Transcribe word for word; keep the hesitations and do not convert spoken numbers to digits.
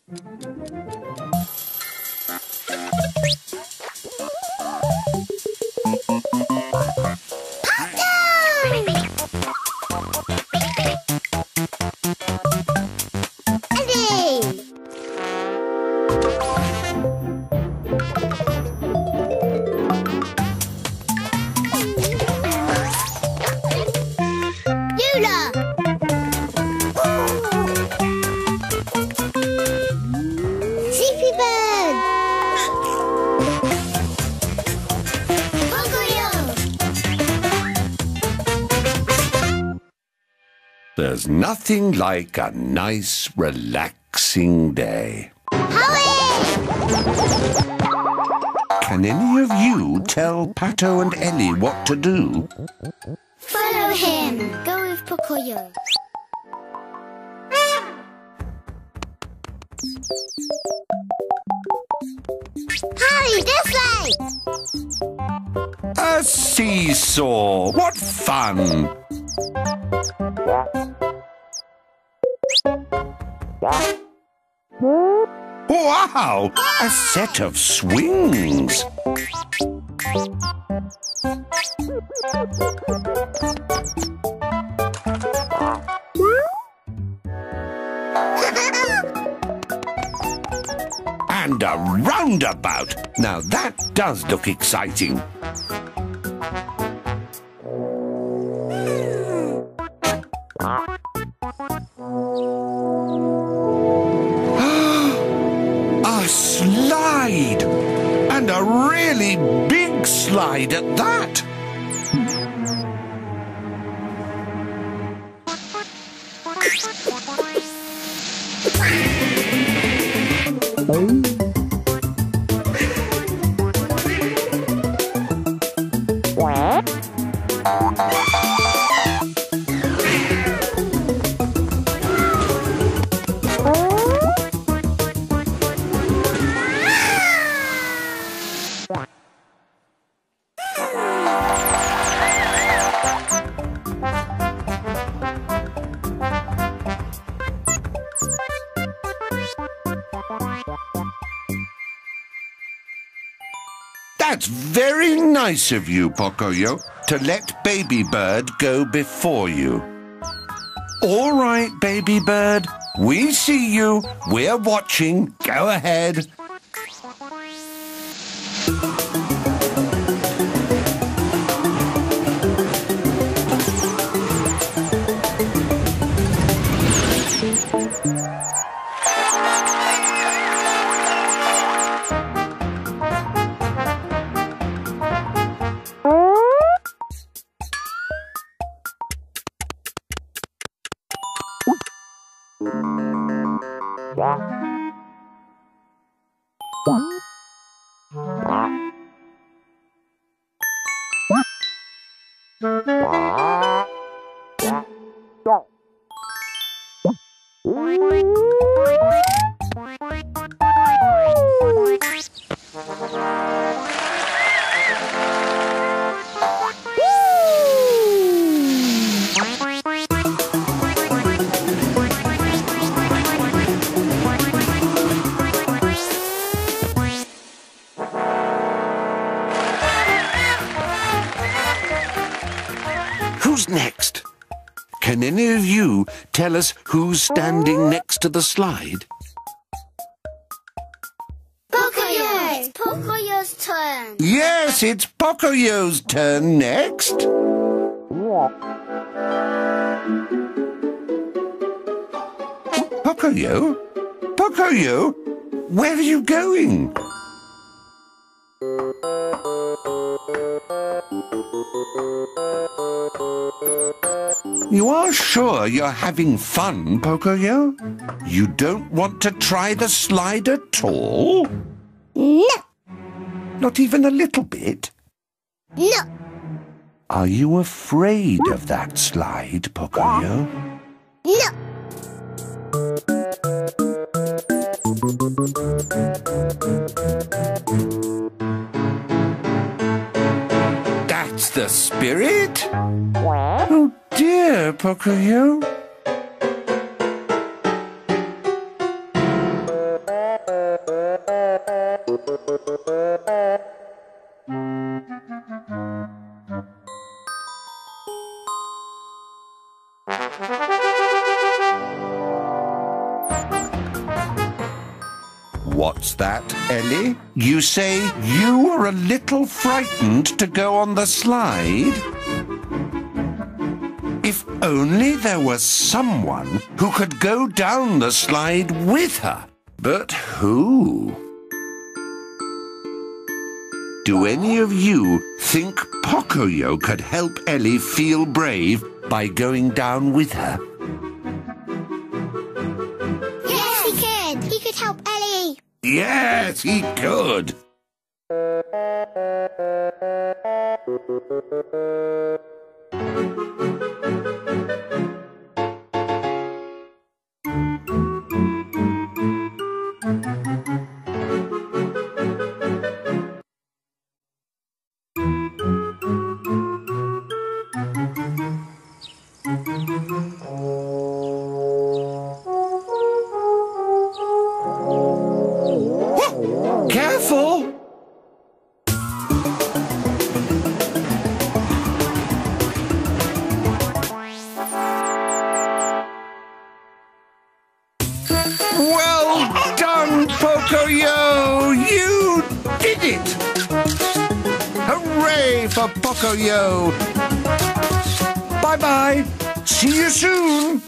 There's nothing like a nice, relaxing day. Hurry! Can any of you tell Pato and Ellie what to do? Follow him. Go with Pocoyo. Hurry, this way! A seesaw! What fun! Wow! A set of swings! And a roundabout! Now that does look exciting. A slide! And a really big slide at that! That's very nice of you, Pocoyo, to let Baby Bird go before you. All right, Baby Bird, we see you. We're watching. Go ahead. Who's next? Can any of you tell us who's standing next to the slide? Pocoyo! It's Pocoyo's turn. Yes, it's Pocoyo's turn next. Pocoyo? Pocoyo? Where are you going? You are sure you're having fun, Pocoyo? You don't want to try the slide at all? No. Not even a little bit? No. Are you afraid of that slide, Pocoyo? No. That's the spirit? Oh dear, Pocoyo. What's that, Ellie? You say you were a little frightened to go on the slide? If only there was someone who could go down the slide with her. But who? Do any of you think Pocoyo could help Ellie feel brave by going down with her? Yes, he could. He could help Ellie. Yes, he could. Careful! Well done, Pocoyo! You did it! Hooray for Pocoyo! Bye-bye! See you soon!